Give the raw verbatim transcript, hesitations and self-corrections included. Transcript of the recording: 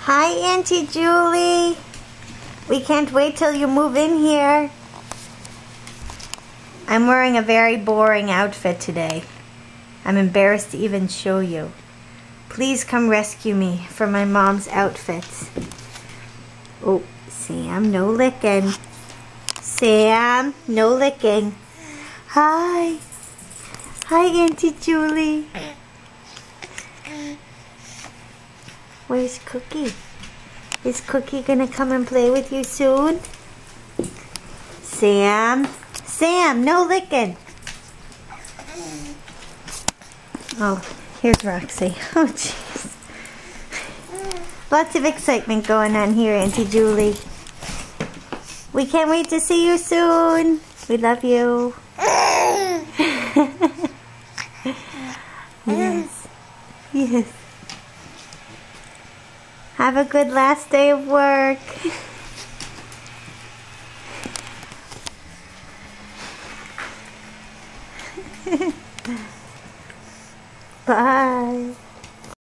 Hi, Auntie Julie. We can't wait till you move in here. I'm wearing a very boring outfit today. I'm embarrassed to even show you. Please come rescue me from my mom's outfits. Oh, Sam, no licking. Sam, no licking. Hi. Hi, Auntie Julie. Where's Cookie? Is Cookie gonna come and play with you soon? Sam, Sam, no licking. Oh, here's Roxy. Oh, jeez. Lots of excitement going on here, Auntie Julie. We can't wait to see you soon. We love you. Yes. Yes. Have a good last day of work. Bye.